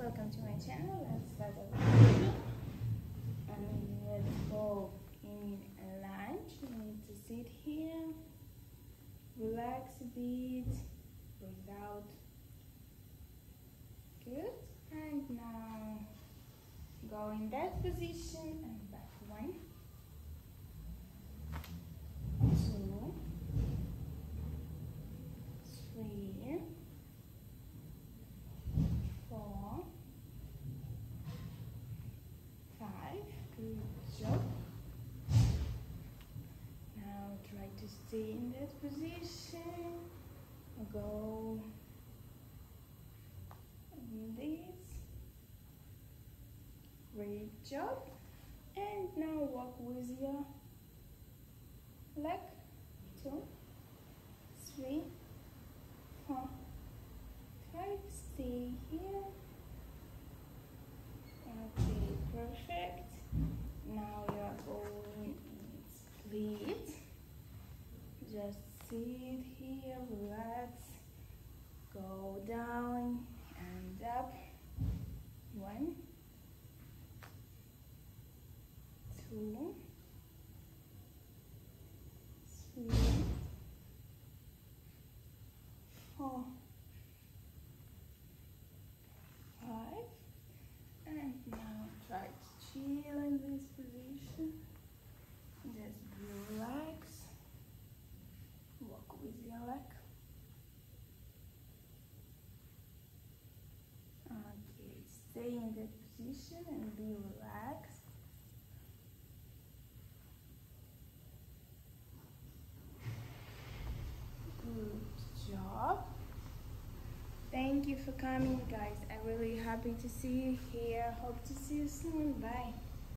welcome to my channel. Let's start our video. And let's go in lunge. You need to sit here, relax a bit, breathe out. Good. And now go in that position and back. 1, 2, 3, 4, 5. Good job. Now try to stay in that position. Go in this. Great job. And now walk with your leg. 2, 3, 4, 5. Stay here. Okay, perfect. Now you are going in split. Just sit here, relax. Go down and up. 1, 2, 3, 4, 5. And now try to chill in this position. Just relax. Walk with your leg. Okay, stay in that position and be relaxed. Good job. Thank you for coming, guys. I'm really happy to see you here. Hope to see you soon. Bye.